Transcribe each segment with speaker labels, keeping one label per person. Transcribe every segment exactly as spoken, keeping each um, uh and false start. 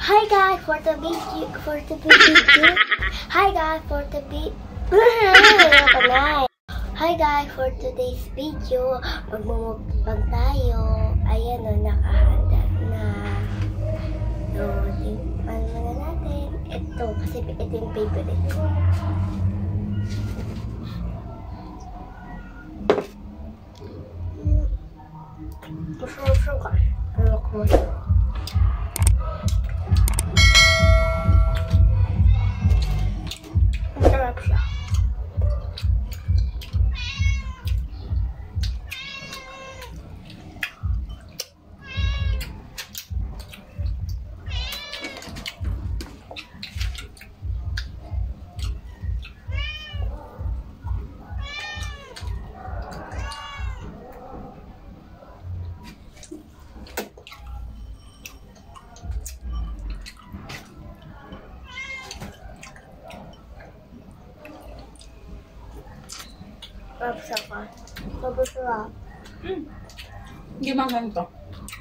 Speaker 1: Hi guys, for the video, for the video. Hi guys, for the video. Hi guys, for today's video, magmumukbang tayo. Ayan o, nakahanda na. So, tingnan na natin. Ito, kasi ito yung favorite ko. Gusto-gusto ka. Ano ko? Masarap siya. Sarap siya ka. Sobrang sarap.
Speaker 2: Hmm. Hindi magang to.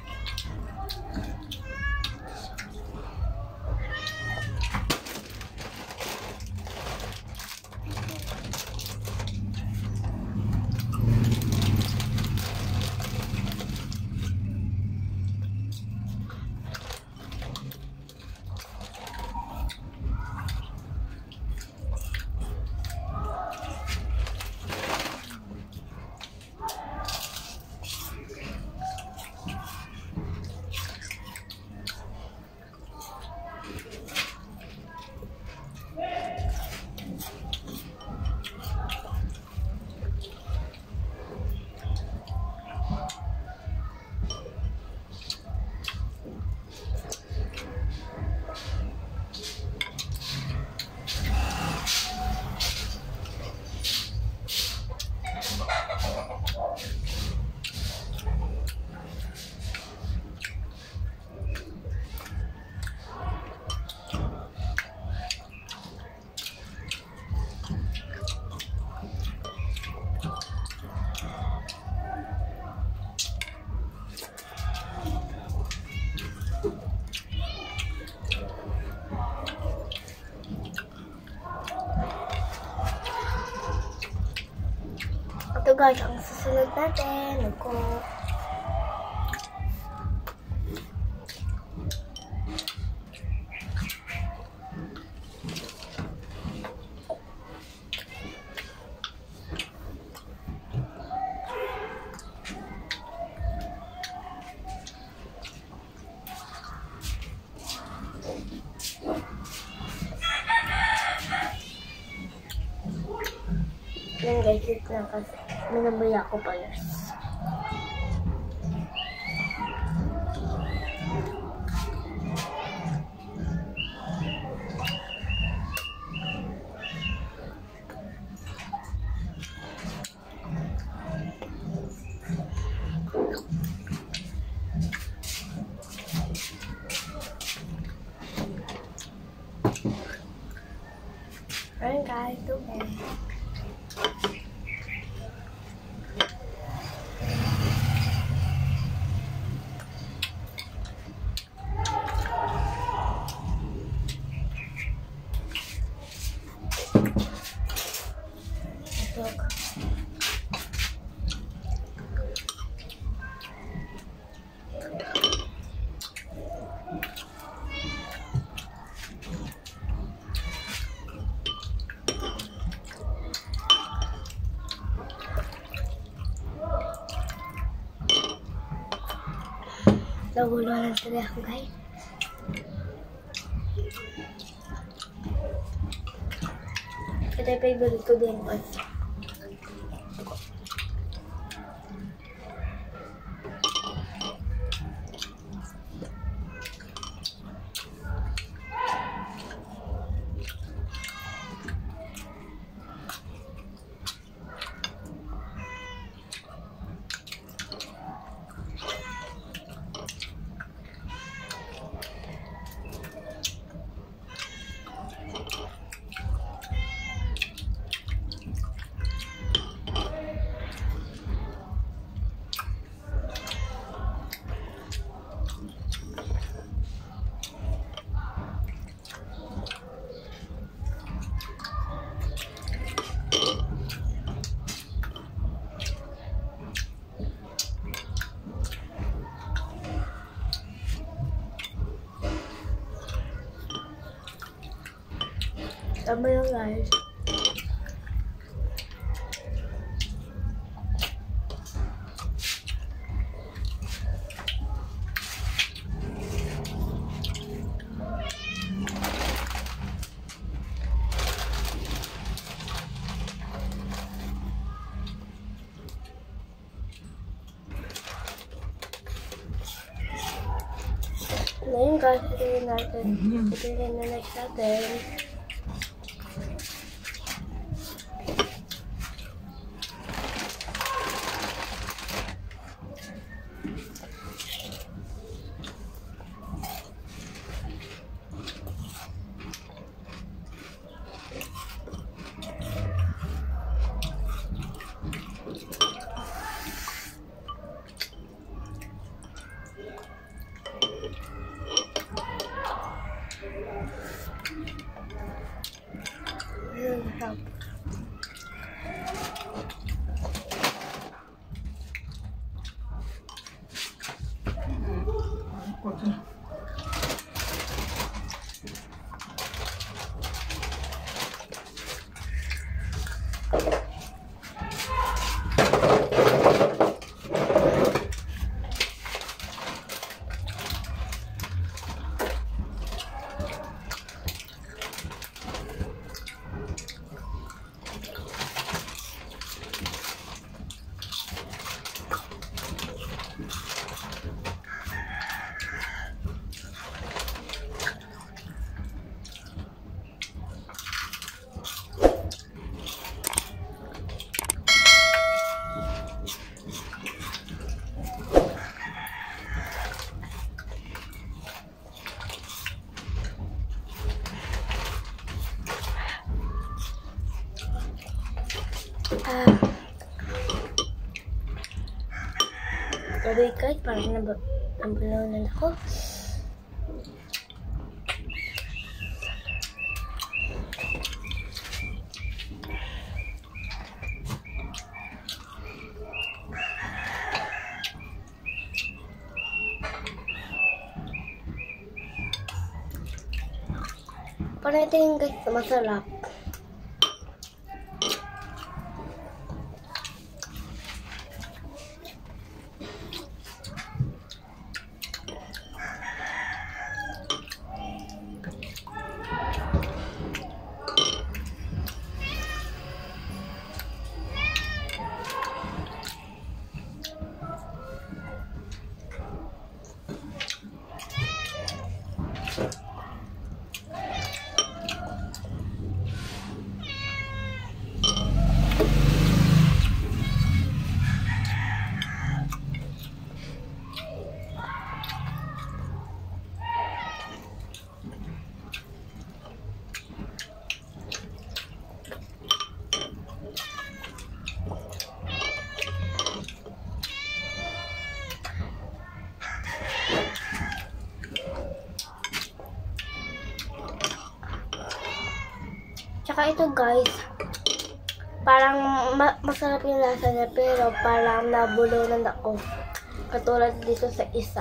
Speaker 1: Ito guys, ang susunod natin. Ako. Yan guys, ito lang kasi minabay ako pa yun. Ayan guys, ito guys. Naguluhan lang tuloy ako guys. Ito yung favorite ko din guys. Tama yung guys. Ngayon guys, ito natin. Ito yung na next natin. Sarap. Ah. Sorry guys, parang nab- nabulanan ako. Parang ito yung guys, masarap. Tsaka ito guys, parang ma masarap yung lasa niya pero parang nabulunan ako. Katulad dito sa isa.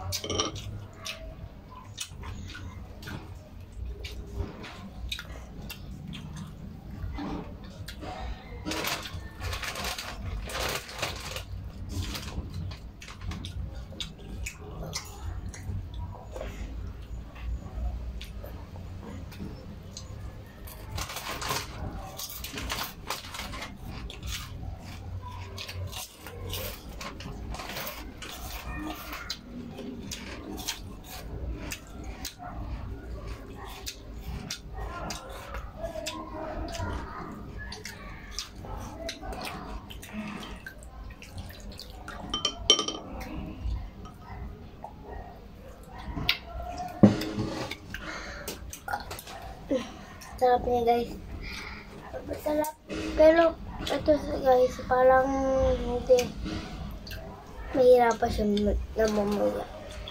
Speaker 1: Sarap niya guys. Sarap. Pero ito guys, parang hindi. Mahirapan siya namumula.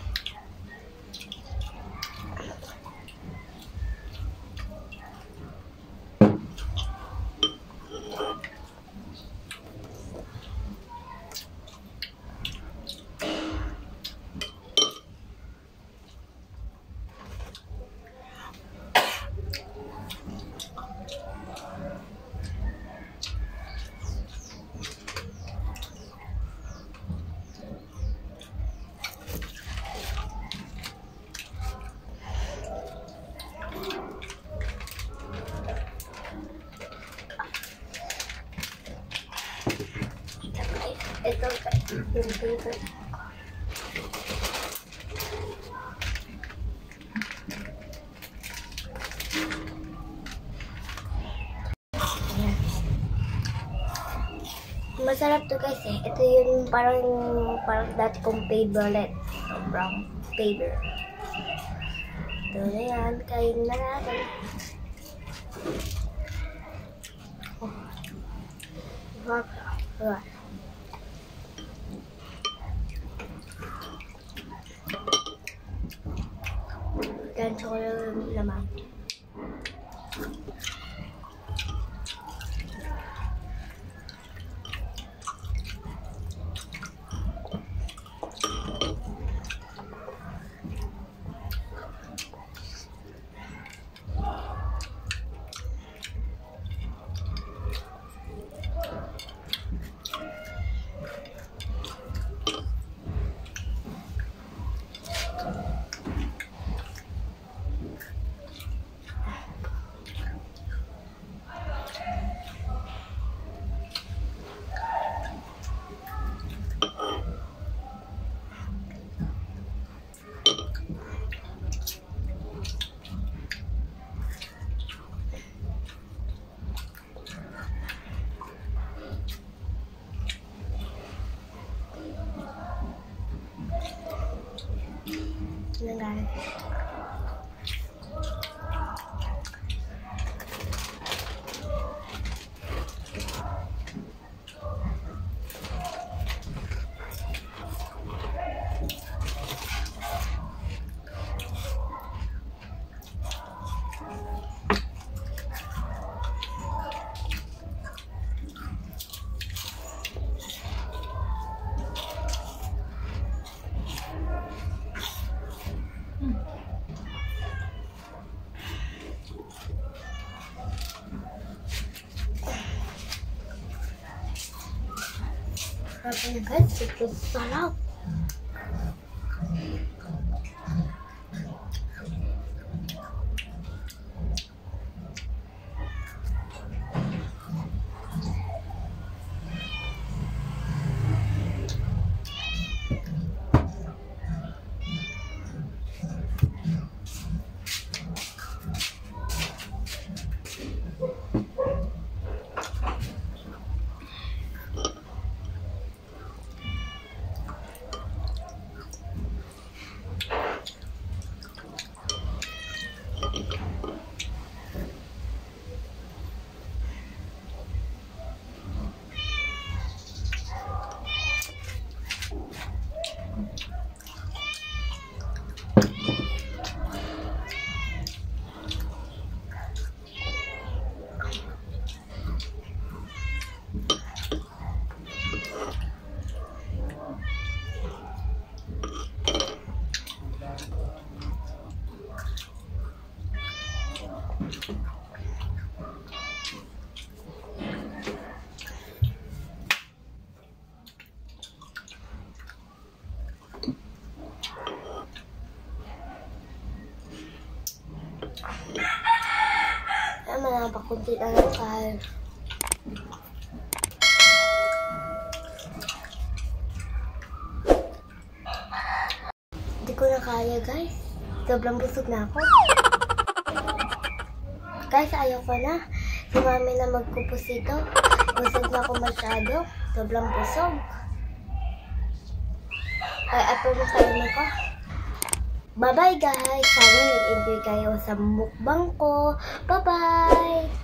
Speaker 1: Ito guys, yung favorite. Masarap to guys eh. Ito yung parang parang dati kong favorite. Sobrang favorite. Ito na yan. Kain na natin. Oh. Wow. Wow. Ganso ko yung laman. Yan guys. Sabi guys, ito sarap. Ay, malapakunti na lang kahit. Hindi ko na kaya, guys. Sobrang busog na ako. Guys, ayaw ko na. Si mami na magkupos ito. Busog na ako masyado. Sobrang busog. Ay, ato na kainin ko. Bye-bye, guys. Sana nag-enjoy kayo sa mukbang ko. Bye-bye!